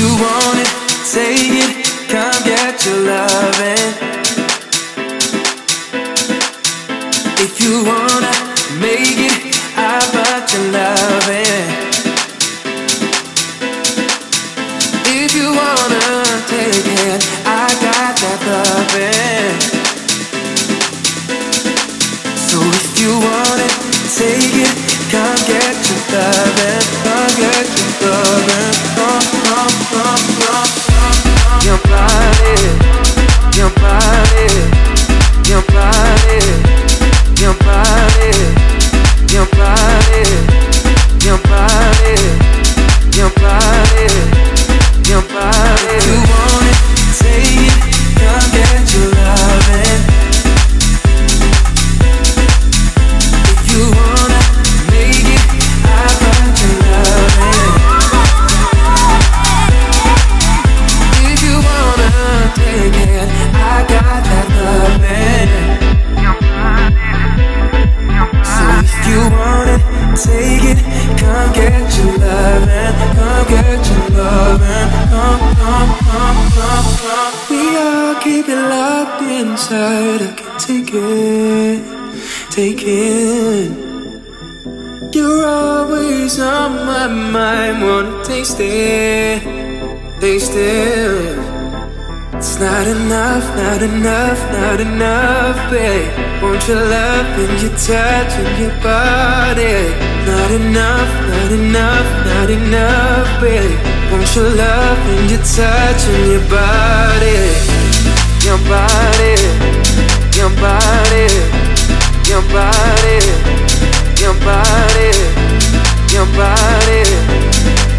you want it, take it, come get your loving. If you wanna make it, I bet your loving. If you wanna take it, I got that loving. So if you want it, take it, come get your loving, come get your loving. Your body, your body, your body, your body, your body, your body, your body, your body. If you want it, take it, come get your loving. If you wanna make it, I got your loving. If you wanna take it, I got that loving. So if you want it, take it, come get your loving, come get your loving, come. We all keep it locked inside, I can take it, take it. You're always on my mind, wanna taste it, taste it. It's not enough, not enough, not enough, babe. Want your love and your touch and your body. Not enough, not enough, not enough, babe. Want your love and your touch and your body. Your body, your body, your body, your body, your body,